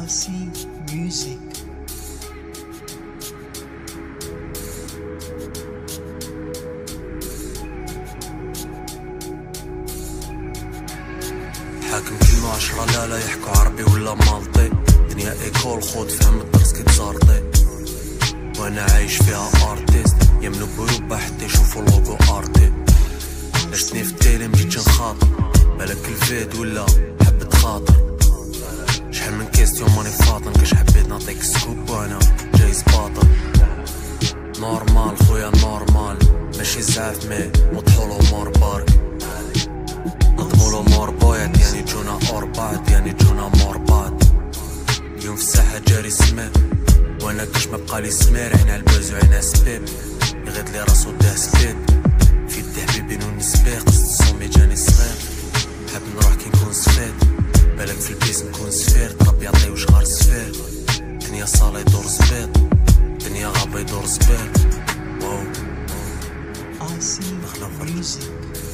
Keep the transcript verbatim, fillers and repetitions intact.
I see music. حاكم كيما عشرة لا لا يحكوا عربي ولا مالطي. دنيا ايكول خود فهم الدرس كيتزارطي، وانا عايش فيها ارتيست. يمنو بيوبا حتى يشوفوا لوغو ارتي. عشتني في التيلي مجيتش نخاطر، بالك الفيد ولا حبة خاطر. شحال من كيستيون ماني فاطن، كاش حبيت نعطيك سكوب وانا جاي سباطر. نورمال خويا نورمال، ماشي زعف مي مطحولو مور بارك. نضمولو مور بويات يعني جونا اوربات، يعني جونا مور بات. اليوم في الساحة جاري سماء، وانا كاش مبقالي سمير. عين عالباز وعين عالسبيب، يغيد لي راسو داه سبيد. في يدي حبيبي نوني سبيق، قصد الصومي جاني صغير. حاب نروح كي نكون سفيد، بالك في البيس نكون سفير. ربي يعطيو شغار سفير، دنيا صالة يدور زبيط، دنيا غابة يدور زبيط. واو I see music.